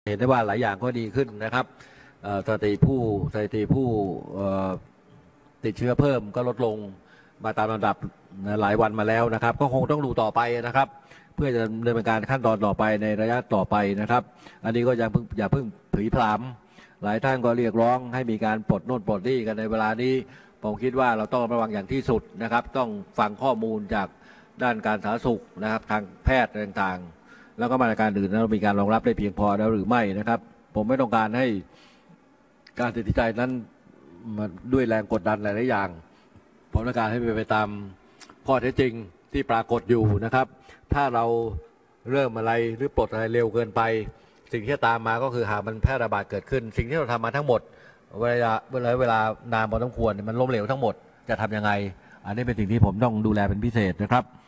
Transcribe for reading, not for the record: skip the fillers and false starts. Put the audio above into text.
เห็นได้ว่าหลายอย่างก็ดีขึ้นนะครับสถิติผู้ติดเชื้อเพิ่มก็ลดลงมาตามลำดับหลายวันมาแล้วนะครับก็คงต้องดูต่อไปนะครับเพื่อจะดำเนินการขั้นตอนต่อไปในระยะต่อไปนะครับอันนี้ก็อย่าเพิ่งผลีผลามหลายท่านก็เรียกร้องให้มีการปลดโน่นปลดนี่กันในเวลานี้ผมคิดว่าเราต้องระวังอย่างที่สุดนะครับต้องฟังข้อมูลจากด้านการสาธารณสุขนะครับทางแพทย์ต่างๆแล้วก็มาตรการอื่นนั้นมีการรองรับได้เพียงพอแล้วหรือไม่นะครับผมไม่ต้องการให้การตัดสินใจนั้นมาด้วยแรงกดดันหลายๆอย่างผมต้องการให้เป็นไปตามข้อเท็จจริงที่ปรากฏอยู่นะครับถ้าเราเริ่มอะไรหรือปลดอะไรเร็วเกินไปสิ่งที่ตามมาก็คือหากมันแพร่ระบาดเกิดขึ้นสิ่งที่เราทำมาทั้งหมดเวลานานพอสมควรมันล้มเหลวทั้งหมดจะทำยังไงอันนี้เป็นสิ่งที่ผมต้องดูแลเป็นพิเศษนะครับ